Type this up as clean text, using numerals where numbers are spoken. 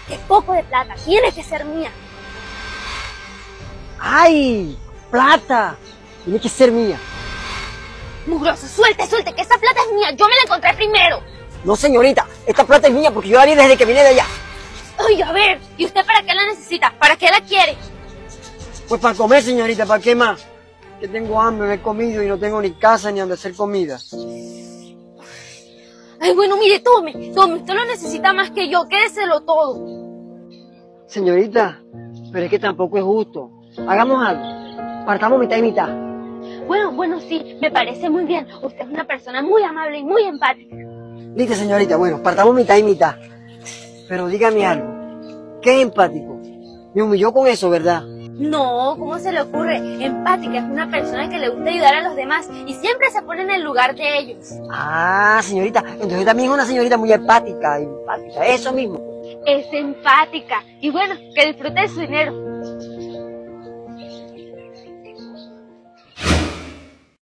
¡Qué poco de plata! Tiene que ser mía. ¡Ay! ¡Plata! Tiene que ser mía. Mugroso, suelte, que esa plata es mía. Yo me la encontré primero. No, señorita, esta plata es mía porque yo la vi desde que vine de allá. Ay, a ver, ¿y usted para qué la necesita? ¿Para qué la quiere? Pues para comer, señorita, ¿para qué más? Que tengo hambre, no he comido y no tengo ni casa ni donde hacer comida. Ay, bueno, mire, tome, usted lo necesita más que yo, quédeselo todo. Señorita, pero es que tampoco es justo. Hagamos algo, partamos mitad y mitad. Bueno, sí, me parece muy bien. Usted es una persona muy amable y muy empática. Listo, señorita, bueno, partamos mitad y mitad. Pero dígame algo, ¿qué empático? Me humilló con eso, ¿verdad? No, ¿cómo se le ocurre? Empática es una persona que le gusta ayudar a los demás y siempre se pone en el lugar de ellos. Ah, señorita, entonces también es una señorita muy empática, eso mismo. Es empática. Y bueno, que disfrute de su dinero.